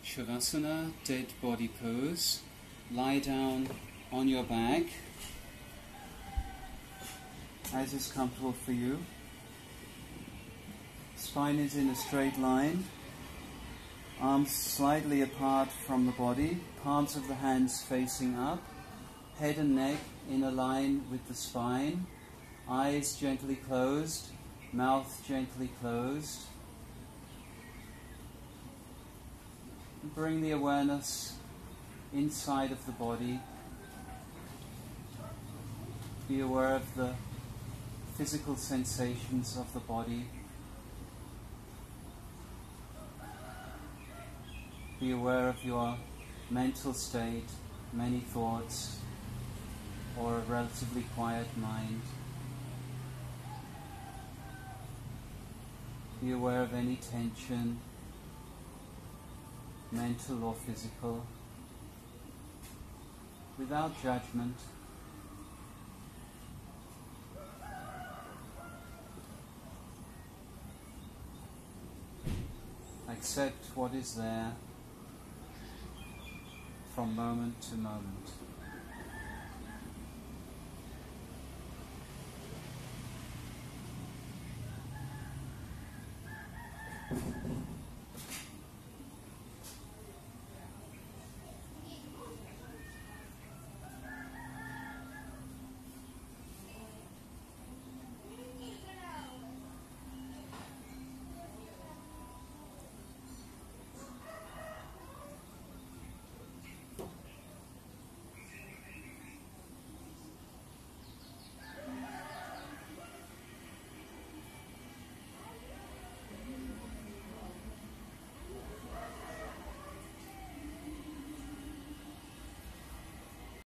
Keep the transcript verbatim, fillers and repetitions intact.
Shavasana, dead body pose. Lie down on your back as is comfortable for you. Spine is in a straight line. Arms slightly apart from the body. Palms of the hands facing up. Head and neck in a line with the spine. Eyes gently closed. Mouth gently closed. Bring the awareness inside of the body. Be aware of the physical sensations of the body. Be aware of your mental state, many thoughts, or a relatively quiet mind. Be aware of any tension, mental or physical, without judgment. Accept what is there from moment to moment.